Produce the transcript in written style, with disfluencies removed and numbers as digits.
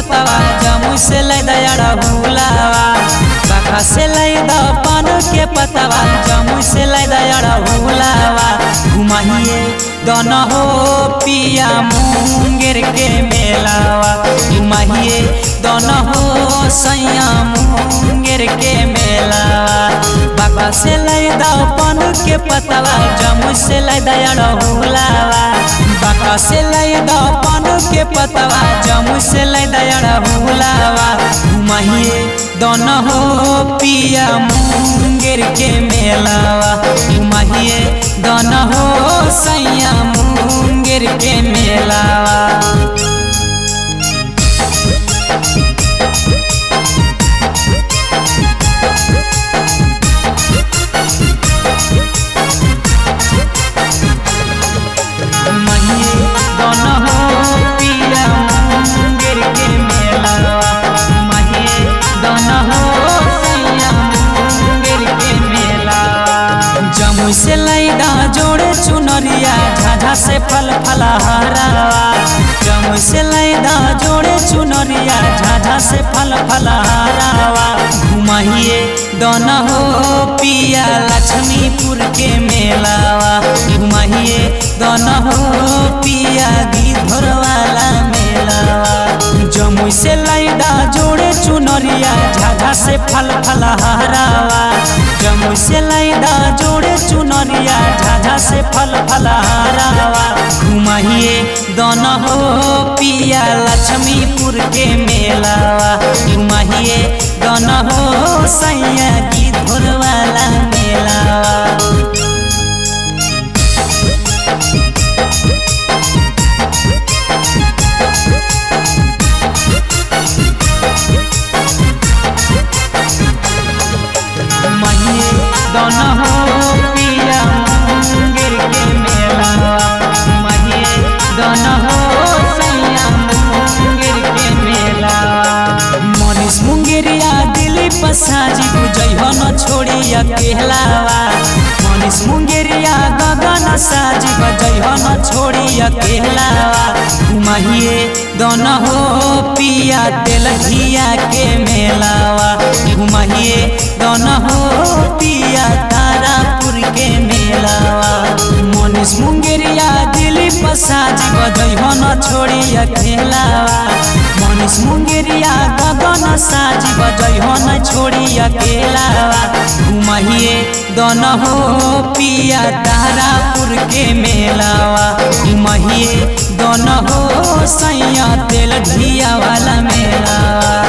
पतवा जमुई से लै दया भूलावा बाका से लै द पान के पतवा जमुई से लै दया भूलावा घुमाइए दोन हो पिया मुंगेर के मेलावा घुमाइए दोन हो सैया मुंगेर के मेलावा बाका से लै द पान के पतवा जमुई से लै दया भूलावा बाका से लै द पान के पतवा जमुई से लै दया भूलावा घुमाइए दोन हो पिया मुंगेर के मेलावा घुमाइए दोन हो सैया मुंगेर के मेलावा। जमुई से लै द जोड़े चुनरिया झाझा से फल फलहारावा जमुई से लै द जोड़े चुनरिया झाझा से फल फलहारावा घुमाइए दोन हो पिया लक्ष्मीपुर के मेलावा घुमाइए दोन हो पिया गिद्धौर वाला मेलावा जमुई से लै द जोड़े चुनरिया झाझा से फल फलहारावा जमुई से लै द जोड़े चुनरिया झाझा से फल फलहारावा घुमाइए दोन हो पिया लक्ष्मीपुर के मेलावा घुमाइए दोन हो सैया गिद्धौर वाला मेलावा। दोन हो पिया मुंगेर के मेलावा घुमाइए दोन हो सैया मुंगेर के मेलावा मनीष मुंगेरिया दिलीप साजी बुझैह न छोड़ी अकेलावा मनीष मुंगेरिया गगन साजी बुझैह न छोड़ी अकेलावा घुमाइए दोन हो पिया तेलघिया के मेलावा घुमाइए दोन हो पिया तारापुर के मेलावा मनीष मुंगेरिया दिलीप साजी बजैह न छोड़ी अकेलावा मनीष मुंगेरिया गगन साजी बजैह न छोड़ी अकेलावा घुमाइए दोन हो पिया तारापुर के मेलावा घुमाइए दोन हो सैया तेलघिया वाला मेलावा।